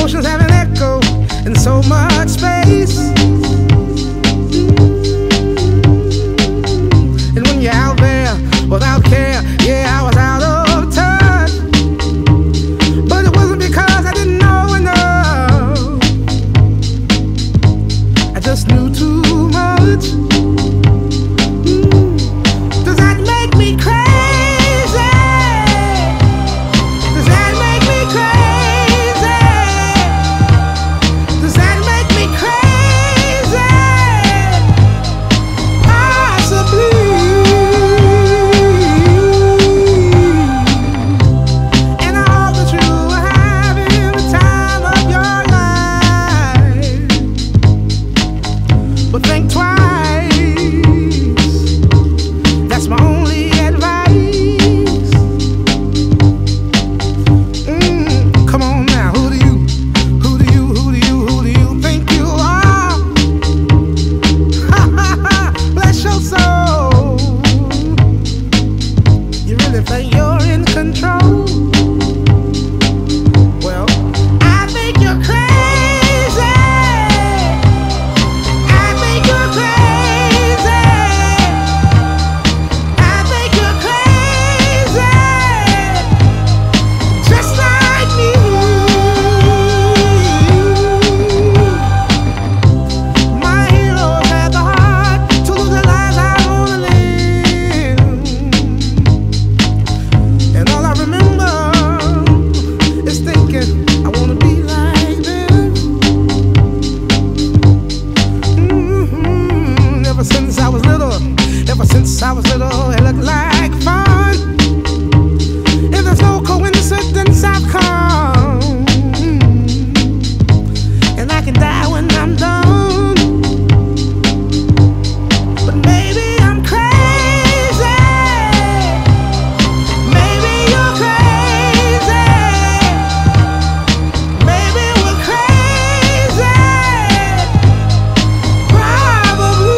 emotions have an echo in so much space. And when you're out there without care, yeah, I was out of touch. But it wasn't because I didn't know enough. I just knew too much. Does that make me crazy? Does that make me crazy? Does that make me crazy? Possibly. And I hope that you are having the time of your life. But think twice. That's my only advice. Come on now, who do you think you are? Bless your soul. You really think you're in control? Well, I think you're crazy. I think you're crazy. I think you're crazy, just like me. My heroes had the heart to lose their lives out on a limb. And all I remember is thinking, I wanna be like them. Ever since I was little, it looked like fun. If there's no coincidence, I've come. And I can die when I'm done. But maybe I'm crazy. Maybe you're crazy. Maybe we're crazy. Probably.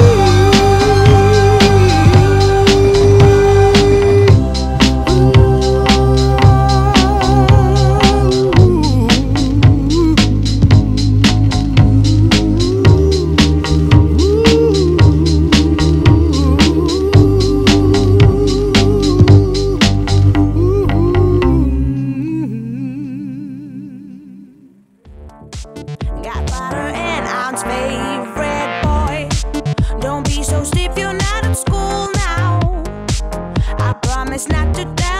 Got butter and ounce, favorite boy. Don't be so stiff, you're not at school now. I promise not to die.